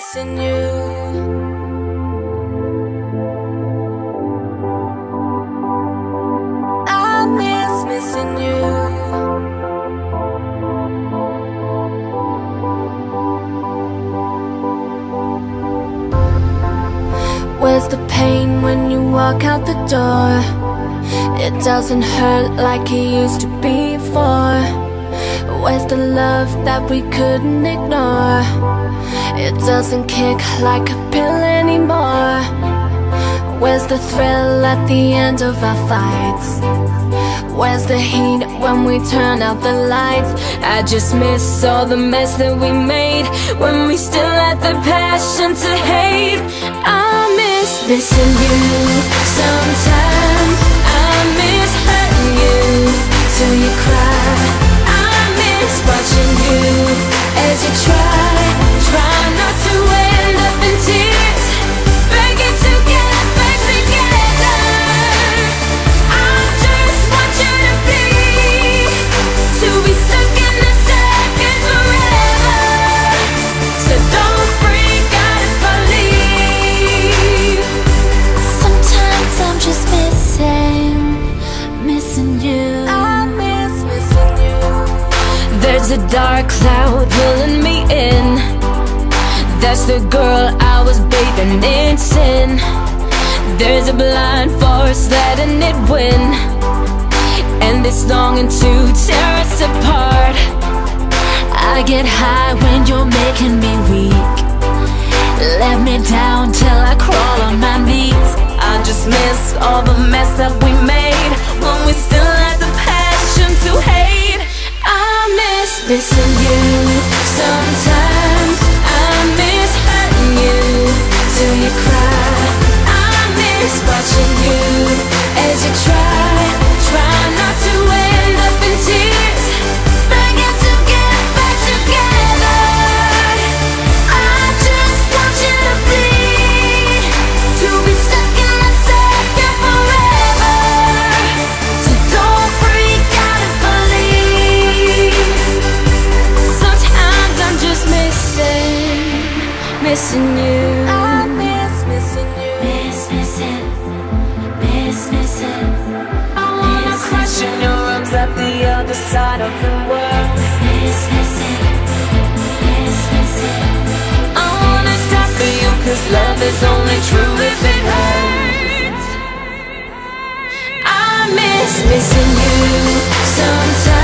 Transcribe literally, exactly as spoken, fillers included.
missing you. I miss missing you. Where's the pain when you walk out the door? It doesn't hurt like it used to before. Where's the love that we couldn't ignore? It doesn't kick like a pill anymore. Where's the thrill at the end of our fights? Where's the heat when we turn out the lights? I just miss all the mess that we made when we still had the passion to hate. I miss missing you. Sometimes I miss hurting you till you cry. I miss watching you as you try, try not to end up in tears, begging to get back together. I just want you to be, to be stuck in the second forever. So don't freak out if I leave. Sometimes I'm just missing, missing you. I miss missing you. There's a dark cloud pulling me in. That's the girl I was bathing in sin. There's a blind force letting it win, and it's longing to tear us apart. I get high when you're making me weak. Let me down till I crawl on my knees. I just miss all the mess that we made when we still had the passion to hate. I miss missing you. Sometimes I miss hurting you till you cry. I miss watching you as you try, try not to end up in tears, begging to get back together. I just want you to be, to be stuck in that second forever. So don't freak out if I leave. Sometimes I'm just missing, missing you. I miss missing you. Miss missing, miss missing. I wanna crash in your arms at the other side of the world. Miss missing, miss missing. I wanna die for you, 'cause love is only true if it hurts. I miss missing you. Sometimes